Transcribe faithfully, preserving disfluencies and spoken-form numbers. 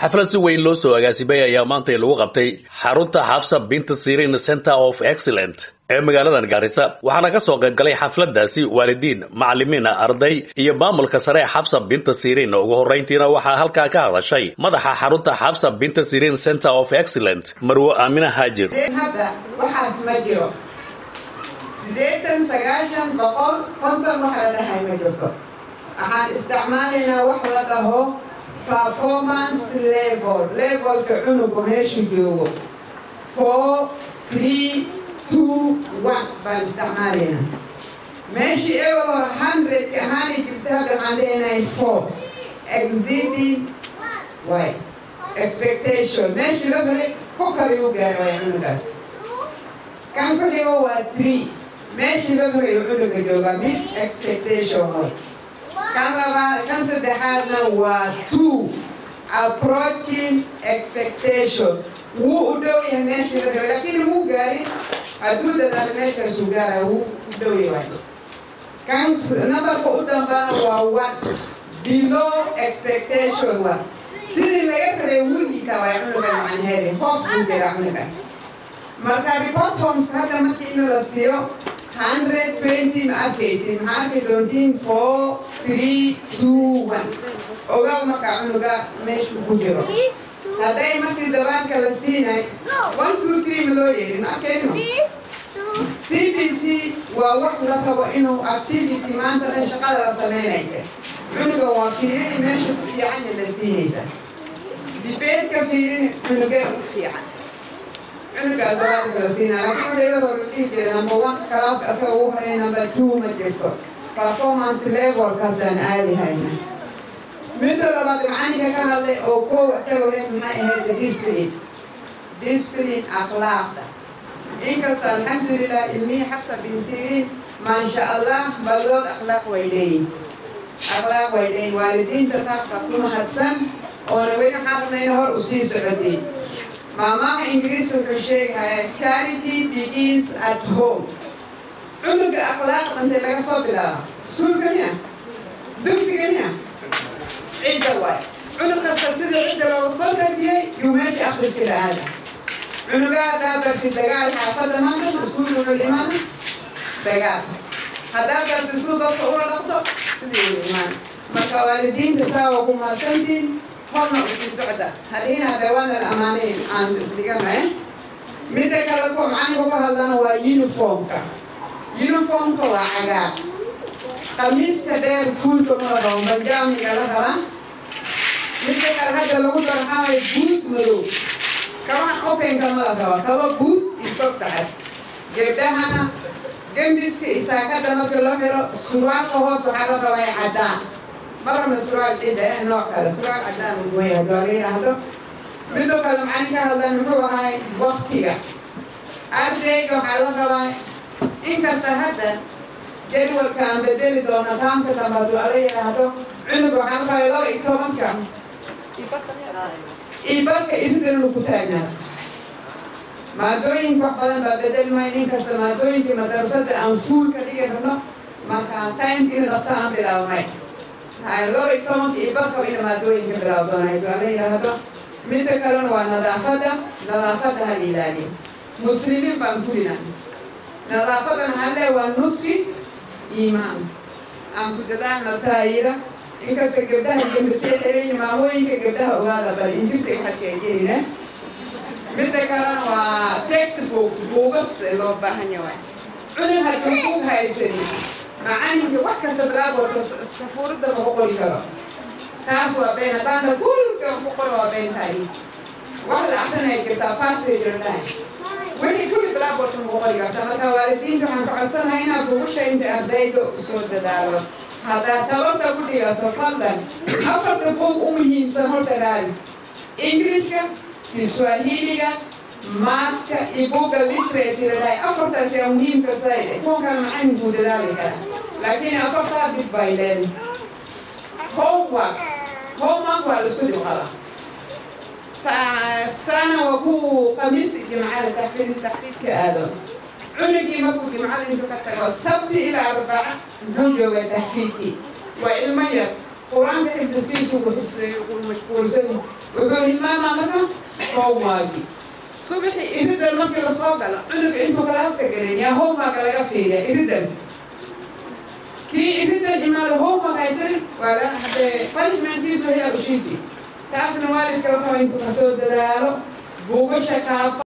xaflad si weyn loo soo agaasibay ayaa maanta lagu qabtay xarunta Xafsa bint Sirin Center of Excellence ee magaalada Garissa waxaana ka soo qayb galay xafladaasi waalidiin macallimiin arday iyo maamulka sare Xafsa bint Sirin ugu horeyntiina waxa halka ka hadashay madaxa xarunta Xafsa bint Sirin Center of Excellence Marwo Amina Hajir hada waxaas ma jiro sideetan sagaashan boqol konton waxa la dhahay ma jirto waxaan isticmaalayna wax la dhaho performance level level ka cunugu meeshu joogo four three two one baan isticmaalayna meeshii eber hor hundred ka ahaani jirta hadda waxaan leenahay four exceeding why expectation meeshii la dhahay fokar uu gaaro cunugaas kan ku xigo waa three meeshii la dhahay cunuga jooga mid expectation way kan labaad kan saddexaadna waa two approaching expectation wuu u dhow yahay meeshii la dhahay laakiin muu gaarin hadduu dadaal meeshaas u gaara wuu u dhow yahay kan nabarka u dambana waa one below expectation waa sidii laga rabay wulgiita waa cunuga macnaheedi hoos buu garaa cunuga marka report forms hadda markii in la siiyo one hundred twenty ma arkaysin maxaa arki doontiin four three two one ogaw marka cunuga meeshu ku jiro hadday markii dabaanka la siinay one two three ma loo yeerin arkayno C B C waa wax la rabo inuu activity maanta dhan shaqada la sameynayka cunuga waa fiirini meeshu ku fiican la siinaysa dibeedka fiirini cunuga u fiican cunuga dabaanka la siinay laakiin waxay la hor dhigi jireen number one class asaga u horay number two ma jirto performance level kaasaan aadi hayna midda labaad macalinka ka hadlay oo koow asaga waxay maxay ahayd discipline discipline akhlaaqda inkasta alxamdulilah ilmihii Xafsa bin Sirin maasha allah badood akhlaaq way leeyihin akhlaaq way leeyihin waalidiinta taas baa ku mahadsan oona way xarnayna hor u sii socotay maamaha ingiriis wuxuu sheegayaa charity begins at home cunuga akhlaaqda inta laga soo bilaabo suulka miya dugsiga miya cidda waay cunug kasta sidii cidda looga soo tarbiyey yuu meesha akhriska la aada cunuga haddaa barti dagaal xaafadda maanta iskuul wuxuu imaana dagaal haddaa barti suu dadka ula dhaqdo sidii uu imaan marka waalidiinta taa waa ku mahadsantiin horna u sii socda hadhiina hadhawaana la ammaanayn aan isdhiganay midda kale ku macalinka ka hadlana waa uniformka uniformka waa cagaar qamiiska dheer fuulka ma la rabo banjaamiga la rabaa midda kale hadda lagu daro xaway guud madow kaban openka ma la rabo kaba guud iyo sog saxad gabdhahana gembiska isaakada marka loo xiro surwaalka hoos waxaa la rabaa caddaan marna surwaal cida nooc kale surwaal caddaan uu yahay hadduu la yidhaahdo midoo kale macalinka hadlan muxuu ahay waktiga ardayga waxaa la rabaa inkasta hadda jadwalka aan bedeli doono taamka dambe hadduu ala yidhaahdo cunuga waxaa la rabaa laba iyo tobanka ibarka idintan uu ku taagnaa maadooyinka wax badan baa bedeli maayo inkasta maadooyinkii madarasada aan fuulka dhigi rabno markaan timkiina dhaqsa aan bilaabnay laba iyo tobanka ibarka ina maadooyinka bilaab doona hadduu ala yidhaahdo midda kalena waa nadaafada nadaafada ha la ilaaliyo muslimiin baan kulina nadaafadan halle waa nuski iimaan aan ku dadaalna taayira inkasta gabdhaha gambasee xiriin maamooyinka gabdhaha ogaada bal intirta xaska ay jirina midda kalena waa textbooks buugasta loo baahan yahay cunug hadduu buug haysan macalinka wax kasta bilaaborka safuurada ma ku qori karo taas waa been haddaana kulka ku qoro waa been tahay wax la akrinay jirtaa passage lahay wixii kulli bilaaborka ma ku qori karta marka waalidiinta waxaan ka codsanahay inaad buugusha inta ardayda usoo dadaalo haddaad tabarta ku dhigato fadlan afarta buug u muhiimsan horta raadi ingiriiska kiswahiliga maadka iyo buugga literacy la dhahay afartaas yaa muhiimka sayd kuwan kale macalinkuu dadaali kara laakiin afartaa dib bay leedahay homework homework waa la isku dhib qaba saana waa ku khamiis jimcada taxfiid taxfiidka aado cunugii markuu jimcada intuu ka tago sabti ilaa arbaca muxuu joogaa taxfiidkii waa ilmo yar قرآن كحب تسيسو ومشغول وحول ماما مرة هو واجي صبحي إذا المكة لصوقة عندك أنت خلاص كقولين يا هو ما كلا فيها إذا كي إذا إما هو ما كيصير ولا حتى فايز من تيسو هي أشيسي تعرف نوالد كلامه أنت كسود دلالو بوجو شكاف